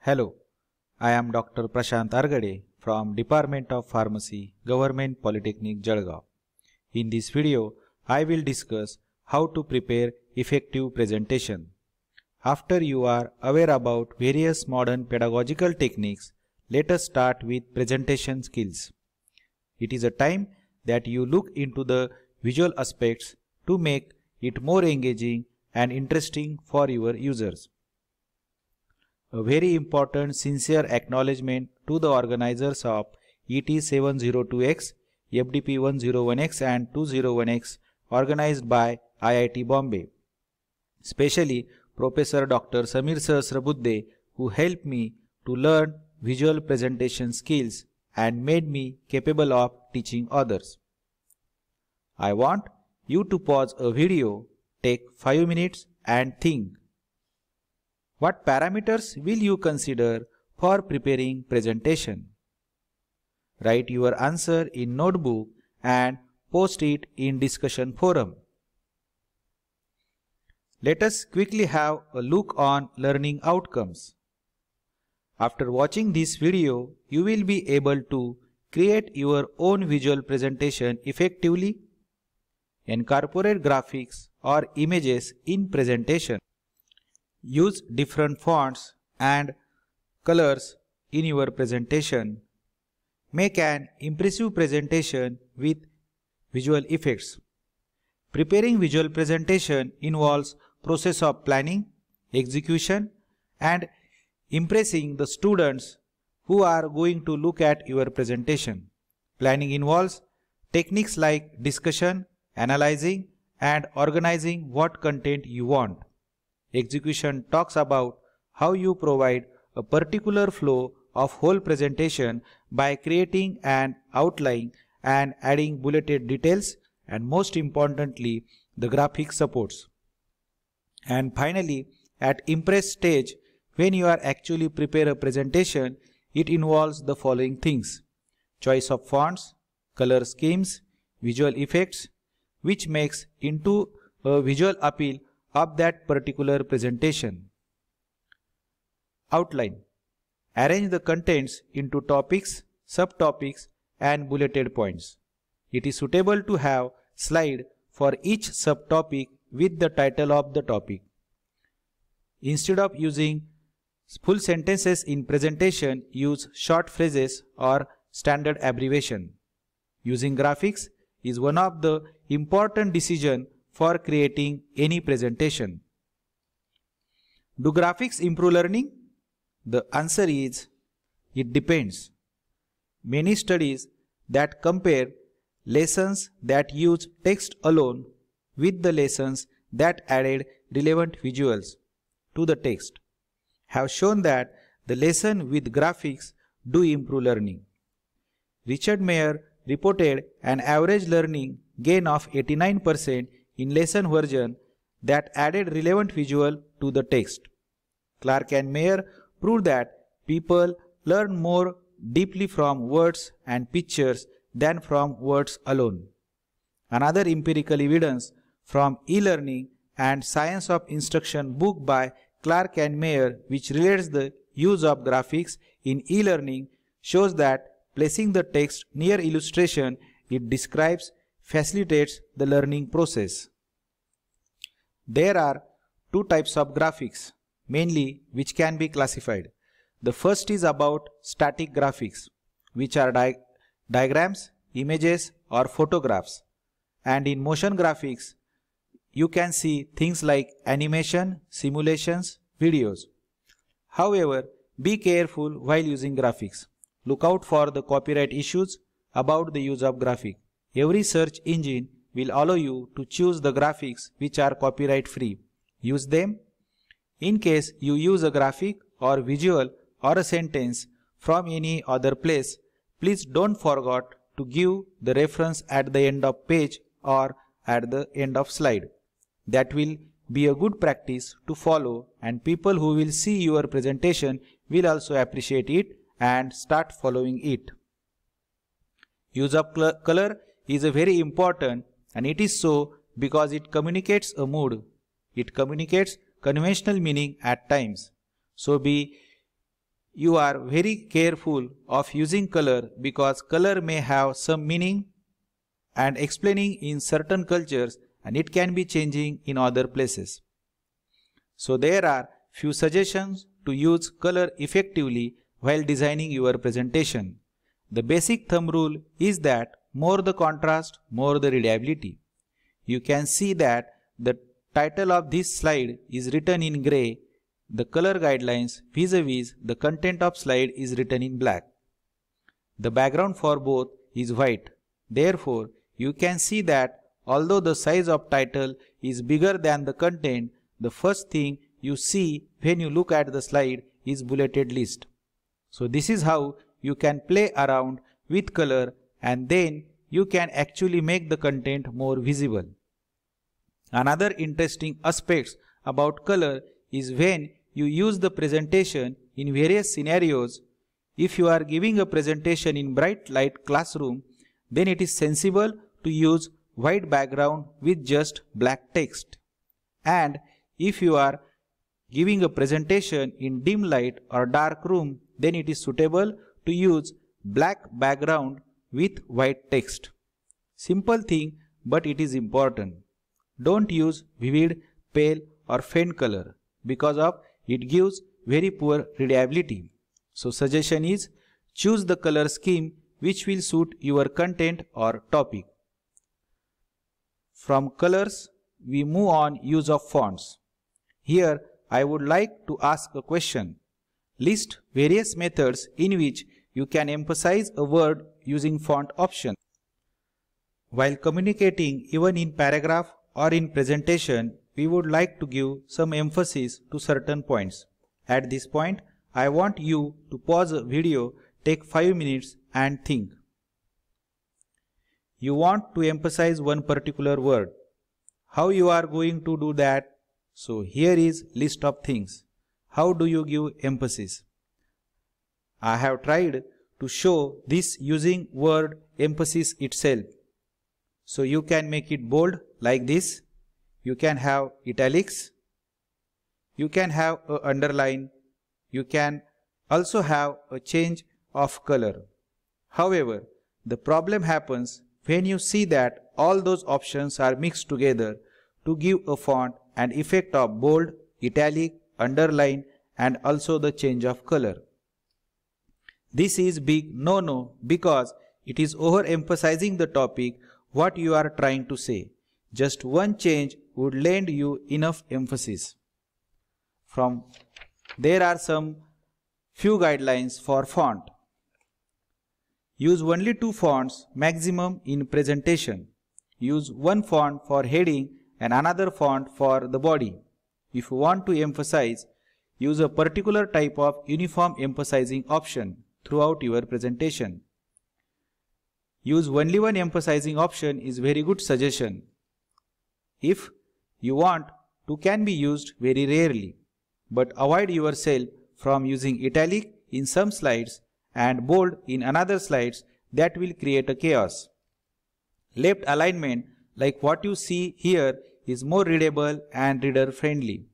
Hello, I am Dr. Prashant Aragade from Department of Pharmacy, Government Polytechnic, Jalgaon. In this video, I will discuss how to prepare effective presentation. After you are aware about various modern pedagogical techniques, let us start with presentation skills. It is a time that you look into the visual aspects to make it more engaging and interesting for your users. A very important sincere acknowledgement to the organizers of ET702X, FDP101X and 201X organized by IIT Bombay, especially Professor Dr. Samir Sahasrabuddhe, who helped me to learn visual presentation skills and made me capable of teaching others. I want you to pause a video, take 5 minutes and think. What parameters will you consider for preparing presentation? Write your answer in notebook and post it in discussion forum. Let us quickly have a look on learning outcomes. After watching this video, you will be able to create your own visual presentation effectively. Incorporate graphics or images in presentation. Use different fonts and colors in your presentation. Make an impressive presentation with visual effects. Preparing visual presentation involves process of planning, execution, and impressing the students who are going to look at your presentation. Planning involves techniques like discussion, analyzing, and organizing what content you want. Execution talks about how you provide a particular flow of whole presentation by creating an outline and adding bulleted details, and most importantly, the graphic supports. And finally, at impress stage, when you are actually prepare a presentation, it involves the following things: choice of fonts, color schemes, visual effects, which makes into a visual appeal of that particular presentation. Outline. Arrange the contents into topics, subtopics and bulleted points. It is suitable to have slide for each subtopic with the title of the topic. Instead of using full sentences in presentation, use short phrases or standard abbreviation. Using graphics is one of the important decisions for creating any presentation. Do graphics improve learning? The answer is, it depends. Many studies that compare lessons that use text alone with the lessons that added relevant visuals to the text have shown that the lesson with graphics do improve learning. Richard Mayer reported an average learning gain of 89% in lesson version that added relevant visual to the text. Clark and Mayer proved that people learn more deeply from words and pictures than from words alone. Another empirical evidence from e-learning and Science of Instruction book by Clark and Mayer, which relates the use of graphics in e-learning, shows that placing the text near illustration it describes facilitates the learning process. There are two types of graphics, mainly, which can be classified. The first is about static graphics, which are diagrams, images or photographs. And in motion graphics, you can see things like animation, simulations, videos. However, be careful while using graphics. Look out for the copyright issues about the use of graphic. Every search engine will allow you to choose the graphics which are copyright free. Use them. In case you use a graphic or visual or a sentence from any other place, please don't forget to give the reference at the end of page or at the end of slide. That will be a good practice to follow, and people who will see your presentation will also appreciate it and start following it. Use of color is a very important, and it is so because it communicates a mood. It communicates conventional meaning at times. So be you are very careful of using color because color may have some meaning and explaining in certain cultures and it can be changing in other places. So there are few suggestions to use color effectively while designing your presentation. The basic thumb rule is that more the contrast, more the readability. You can see that the title of this slide is written in grey. The color guidelines vis-a-vis the content of slide is written in black. The background for both is white. Therefore, you can see that although the size of title is bigger than the content, the first thing you see when you look at the slide is bulleted list. So this is how you can play around with color and then you can actually make the content more visible. Another interesting aspect about color is when you use the presentation in various scenarios. If you are giving a presentation in bright light classroom, then it is sensible to use white background with just black text. And if you are giving a presentation in dim light or dark room, then it is suitable to use black background with white text. Simple thing, but it is important. Don't use vivid, pale or faint color because of it gives very poor readability. So suggestion is choose the color scheme which will suit your content or topic. From colors, we move on use of fonts. Here I would like to ask a question. List various methods in which you can emphasize a word using font option. While communicating even in paragraph or in presentation, we would like to give some emphasis to certain points. At this point, I want you to pause the video, take 5 minutes and think. You want to emphasize one particular word. How you are going to do that? So here is list of things. How do you give emphasis? I have tried to show this using word emphasis itself. So you can make it bold like this. You can have italics. You can have a underline. You can also have a change of color. However, the problem happens when you see that all those options are mixed together to give a font and effect of bold, italic, underline and also the change of color. This is big no-no because it is overemphasizing the topic what you are trying to say. Just one change would lend you enough emphasis. There are some few guidelines for font. Use only 2 fonts maximum in presentation. Use one font for heading and another font for the body. If you want to emphasize, use a particular type of uniform emphasizing option throughout your presentation. Use only one emphasizing option is very good suggestion. If you want, 2 can be used very rarely, but avoid yourself from using italic in some slides and bold in another slides. That will create a chaos. Left alignment like what you see here is more readable and reader friendly.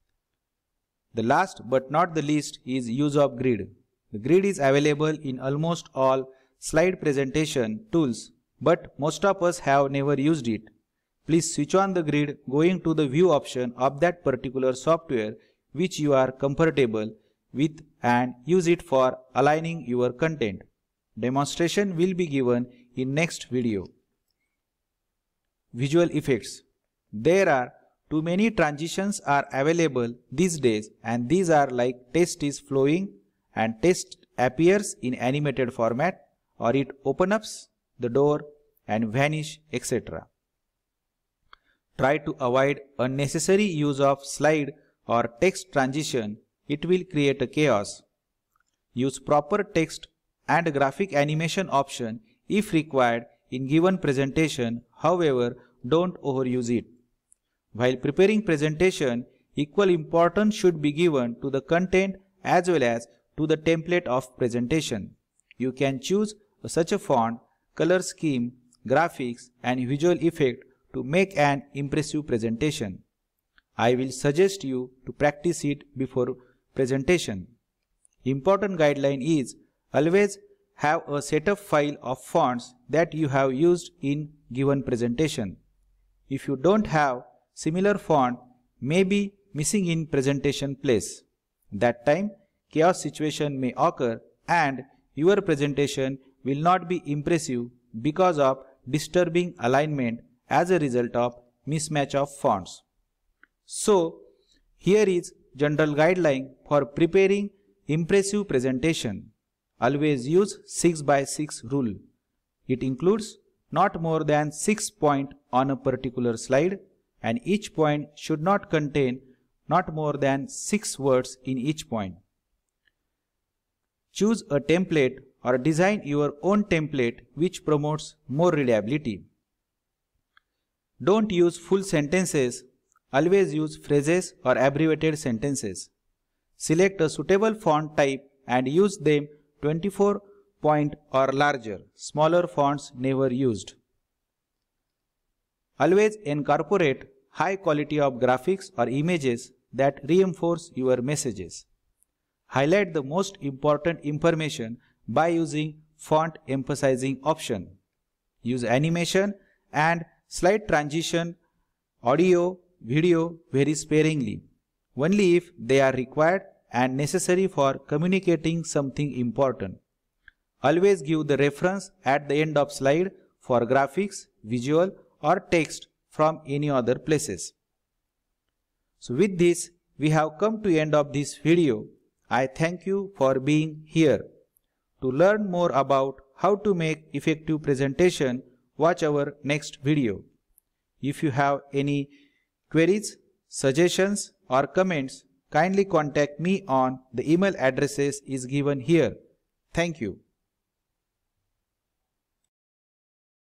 The last but not the least is use of grid. The grid is available in almost all slide presentation tools, but most of us have never used it. Please switch on the grid going to the view option of that particular software which you are comfortable with and use it for aligning your content. Demonstration will be given in next video. Visual effects. There are too many transitions are available these days and these are like text is flowing and text appears in animated format or it opens up the door and vanish, etc. Try to avoid unnecessary use of slide or text transition. It will create a chaos. Use proper text and graphic animation option if required in given presentation. However, don't overuse it. While preparing presentation, equal importance should be given to the content as well as to the template of presentation. You can choose such a font, color scheme, graphics and visual effect to make an impressive presentation. I will suggest you to practice it before presentation. Important guideline is always have a setup file of fonts that you have used in given presentation. If you don't have similar font may be missing in presentation place. That time chaos situation may occur and your presentation will not be impressive because of disturbing alignment as a result of mismatch of fonts. So, here is general guideline for preparing impressive presentation. Always use 6 by 6 rule. It includes not more than 6 points on a particular slide and each point should not contain not more than 6 words in each point. Choose a template or design your own template which promotes more readability. Don't use full sentences. Always use phrases or abbreviated sentences. Select a suitable font type and use them 24 point or larger. Smaller fonts never used. Always incorporate high quality of graphics or images that reinforce your messages. Highlight the most important information by using font emphasizing option. Use animation and slide transition, audio, video very sparingly, only if they are required and necessary for communicating something important. Always give the reference at the end of slide for graphics, visual or text from any other places. So with this, we have come to end of this video. I thank you for being here. To learn more about how to make effective presentation, watch our next video. If you have any queries, suggestions or comments, kindly contact me on the email addresses is given here. Thank you.